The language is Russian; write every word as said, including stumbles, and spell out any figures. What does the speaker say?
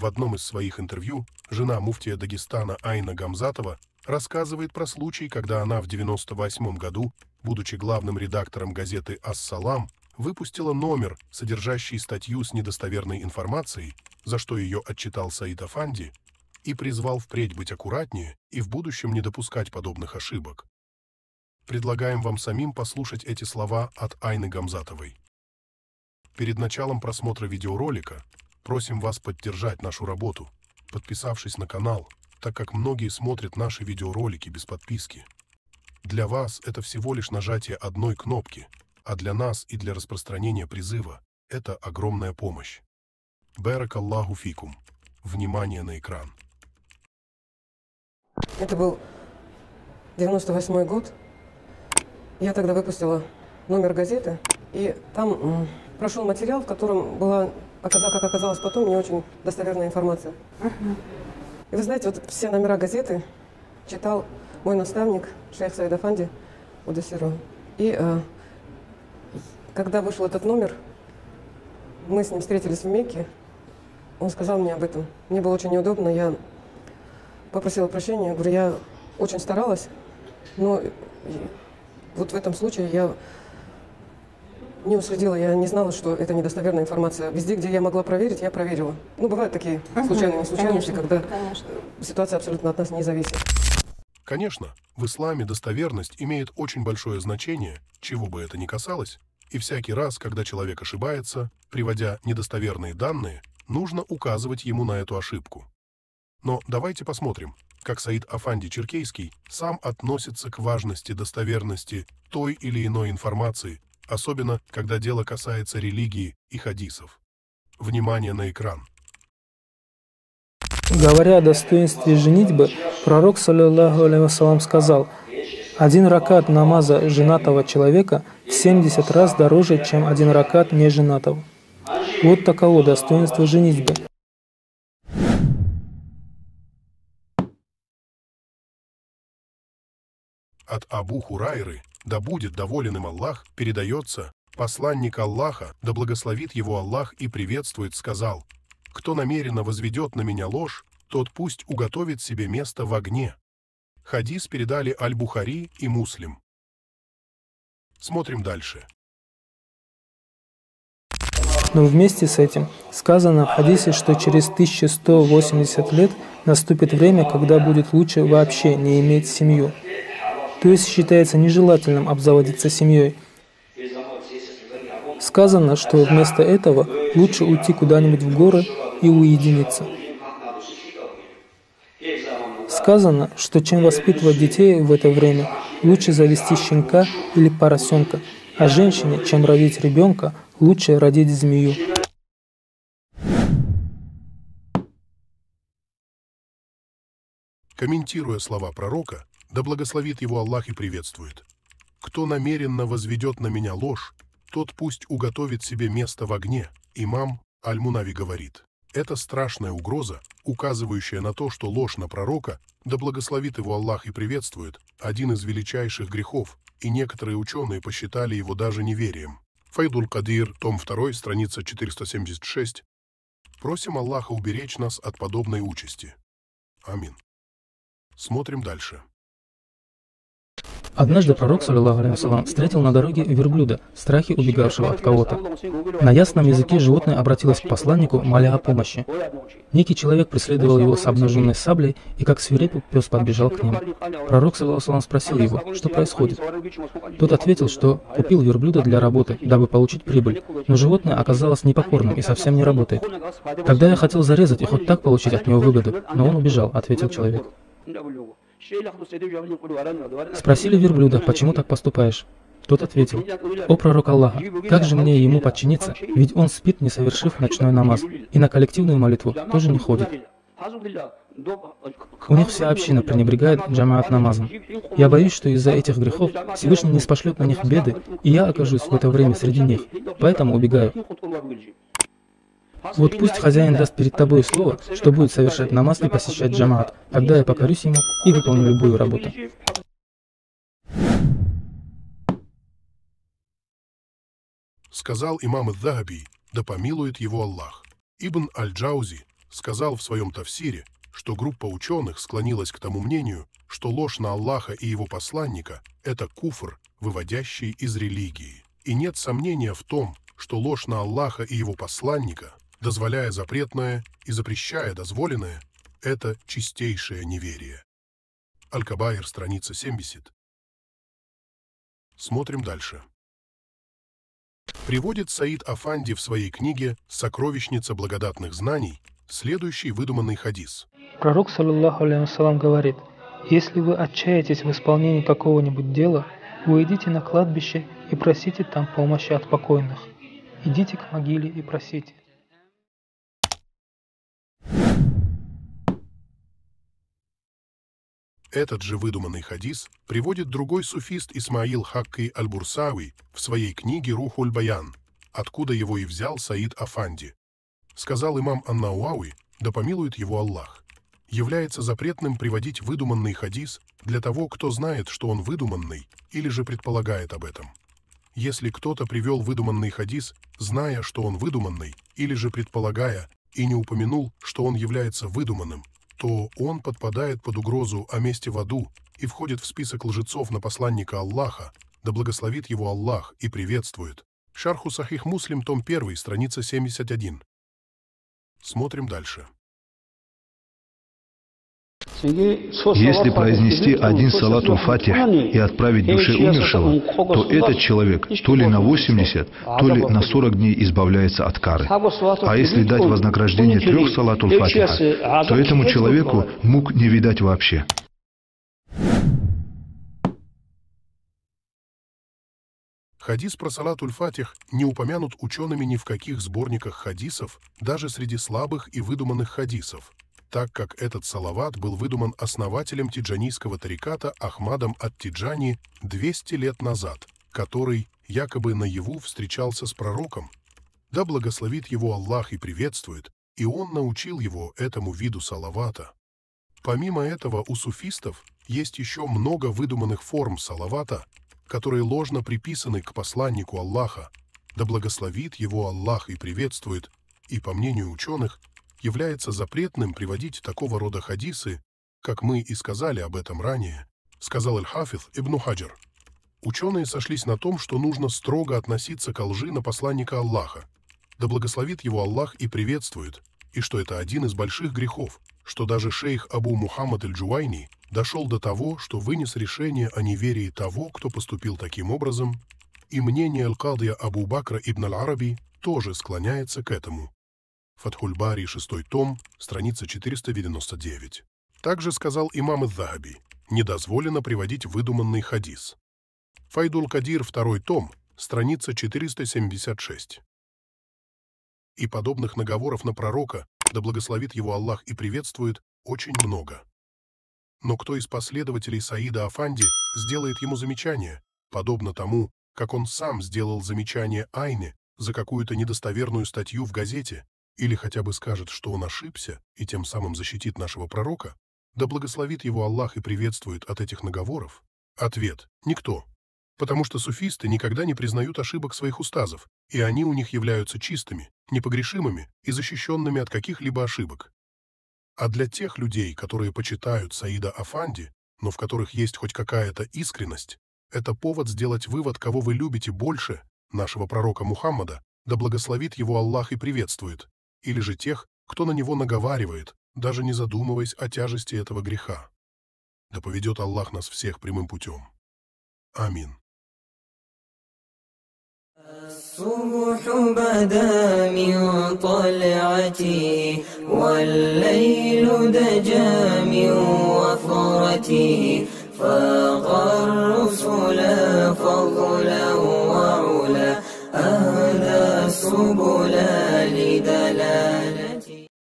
В одном из своих интервью жена муфтия Дагестана Айна Гамзатова рассказывает про случай, когда она в девяносто восьмом году, будучи главным редактором газеты «Ас-Салам», выпустила номер, содержащий статью с недостоверной информацией, за что ее отчитал Саид Афанди, и призвал впредь быть аккуратнее и в будущем не допускать подобных ошибок. Предлагаем вам самим послушать эти слова от Айны Гамзатовой. Перед началом просмотра видеоролика просим вас поддержать нашу работу, подписавшись на канал, так как многие смотрят наши видеоролики без подписки. Для вас это всего лишь нажатие одной кнопки, а для нас и для распространения призыва это огромная помощь. Барак Аллаху фикум. Внимание на экран. Это был девяносто восьмой год. Я тогда выпустила номер газеты, и там м, прошел материал, в котором была, как оказалось потом, не очень достоверная информация. Uh-huh. И вы знаете, вот все номера газеты читал мой наставник, шейх Саид Афанди Удасиру. И э, когда вышел этот номер, мы с ним встретились в Мекке, он сказал мне об этом. Мне было очень неудобно, я попросила прощения, говорю, я очень старалась, но вот в этом случае я не уследила, я не знала, что это недостоверная информация. Везде, где я могла проверить, я проверила. Ну, бывают такие случайные случайности, когда конечно. Ситуация абсолютно от нас не зависит. Конечно, в исламе достоверность имеет очень большое значение, чего бы это ни касалось, и всякий раз, когда человек ошибается, приводя недостоверные данные, нужно указывать ему на эту ошибку. Но давайте посмотрим, как Саид Афанди Черкейский сам относится к важности достоверности той или иной информации, особенно когда дело касается религии и хадисов. Внимание на экран. Говоря о достоинстве женитьбы, пророк, саллаллаху алейхи вассалам, сказал: один ракат намаза женатого человека в семьдесят раз дороже, чем один ракат неженатого. Вот таково достоинство женитьбы. От Абу Хурайры, да будет доволен им Аллах, передается, посланник Аллаха, да благословит его Аллах и приветствует, сказал: кто намеренно возведет на меня ложь, тот пусть уготовит себе место в огне. Хадис передали Аль-Бухари и Муслим. Смотрим дальше. Но вместе с этим сказано в хадисе, что через тысячу сто восемьдесят лет наступит время, когда будет лучше вообще не иметь семью. То есть считается нежелательным обзаводиться семьей. Сказано, что вместо этого лучше уйти куда-нибудь в горы и уединиться. Сказано, что чем воспитывать детей в это время, лучше завести щенка или поросенка, а женщине, чем родить ребенка, лучше родить змею. Комментируя слова пророка, да благословит его Аллах и приветствует: кто намеренно возведет на меня ложь, тот пусть уготовит себе место в огне. Имам Аль-Мунави говорит: это страшная угроза, указывающая на то, что ложь на пророка, да благословит его Аллах и приветствует, один из величайших грехов, и некоторые ученые посчитали его даже неверием. Файдуль Кадир, том два, страница четыреста семьдесят шесть. Просим Аллаха уберечь нас от подобной участи. Амин. Смотрим дальше. Однажды пророк, саллаллаху алейхи вассалам, встретил на дороге верблюда, в страхе убегавшего от кого-то. На ясном языке животное обратилось к посланнику, моля о помощи. Некий человек преследовал его с обнаженной саблей, и как свирепый пес подбежал к нему. Пророк, саллаллаху алейхи вассалам, спросил его, что происходит. Тот ответил, что купил верблюда для работы, дабы получить прибыль, но животное оказалось непокорным и совсем не работает. Тогда я хотел зарезать и хоть так получить от него выгоду, но он убежал, ответил человек. Спросили верблюда, почему так поступаешь? Тот ответил: о пророк Аллаха, как же мне ему подчиниться, ведь он спит, не совершив ночной намаз, и на коллективную молитву тоже не ходит. У них вся община пренебрегает джамаат намазом. Я боюсь, что из-за этих грехов Всевышний не спошлет на них беды, и я окажусь в это время среди них, поэтому убегаю. Вот пусть хозяин даст перед тобой слово, что будет совершать намаз и посещать джамаат. Тогда я покорюсь ему и выполню любую работу. Сказал имам ад-Дахаби, да помилует его Аллах. Ибн Аль-Джаузи, сказал в своем тафсире, что группа ученых склонилась к тому мнению, что ложь на Аллаха и его посланника – это куфр, выводящий из религии. И нет сомнения в том, что ложь на Аллаха и его посланника, дозволяя запретное и запрещая дозволенное, это чистейшее неверие. Аль-Кабаир, страница семьдесят. Смотрим дальше. Приводит Саид Афанди в своей книге «Сокровищница благодатных знаний» следующий выдуманный хадис. Пророк, саллаллаху алейхи вассалям, говорит: «Если вы отчаетесь в исполнении какого-нибудь дела, вы идите на кладбище и просите там помощи от покойных. Идите к могиле и просите». Этот же выдуманный хадис приводит другой суфист Исмаил Хакки Аль-Бурсави в своей книге «Рухуль Баян», откуда его и взял Саид Афанди. Сказал имам Ан-Науави, да помилует его Аллах: является запретным приводить выдуманный хадис для того, кто знает, что он выдуманный, или же предполагает об этом. Если кто-то привел выдуманный хадис, зная, что он выдуманный, или же предполагая, и не упомянул, что он является выдуманным, то он подпадает под угрозу о месте в аду и входит в список лжецов на посланника Аллаха, да благословит его Аллах и приветствует. Шарху Сахих Муслим, том один, страница семьдесят один. Смотрим дальше. Если произнести один салатуль фатих и отправить душе умершего, то этот человек то ли на восемьдесят, то ли на сорок дней избавляется от кары. А если дать вознаграждение трех салатуль фатиха, то этому человеку мук не видать вообще. Хадис про салатуль фатих не упомянут учеными ни в каких сборниках хадисов, даже среди слабых и выдуманных хадисов, так как этот салават был выдуман основателем тиджанийского тариката Ахмадом ат-Тиджани двести лет назад, который якобы наяву встречался с пророком. Да благословит его Аллах и приветствует, и он научил его этому виду салавата. Помимо этого, у суфистов есть еще много выдуманных форм салавата, которые ложно приписаны к посланнику Аллаха, да благословит его Аллах и приветствует, и, по мнению ученых, является запретным приводить такого рода хадисы, как мы и сказали об этом ранее, сказал Аль-Хафиз Ибн Хаджар. Ученые сошлись на том, что нужно строго относиться к лжи на посланника Аллаха, да благословит его Аллах и приветствует, и что это один из больших грехов, что даже шейх Абу Мухаммад Аль-Джуайни дошел до того, что вынес решение о неверии того, кто поступил таким образом, и мнение Аль-Кадия Абу Бакра ибн Аль-Араби тоже склоняется к этому. Фатхуль-Бари, шестой том, страница четыреста девяносто девять. Также сказал имам Ад-Захаби: недозволено приводить выдуманный хадис. Файдуль-Кадир, второй том, страница четыреста семьдесят шесть. И подобных наговоров на пророка, да благословит его Аллах и приветствует, очень много. Но кто из последователей Саида Афанди сделает ему замечание, подобно тому, как он сам сделал замечание Айне за какую-то недостоверную статью в газете, или хотя бы скажет, что он ошибся и тем самым защитит нашего пророка, да благословит его Аллах и приветствует от этих наговоров? Ответ – никто. Потому что суфисты никогда не признают ошибок своих устазов, и они у них являются чистыми, непогрешимыми и защищенными от каких-либо ошибок. А для тех людей, которые почитают Саида Афанди, но в которых есть хоть какая-то искренность, это повод сделать вывод, кого вы любите больше, нашего пророка Мухаммада, да благословит его Аллах и приветствует, или же тех, кто на него наговаривает, даже не задумываясь о тяжести этого греха. Да поведет Аллах нас всех прямым путем. Амин. الصبح بدا من طلعته والليل دجى من وفرته فاق الرسل فضلا وعلا أهدى الصبح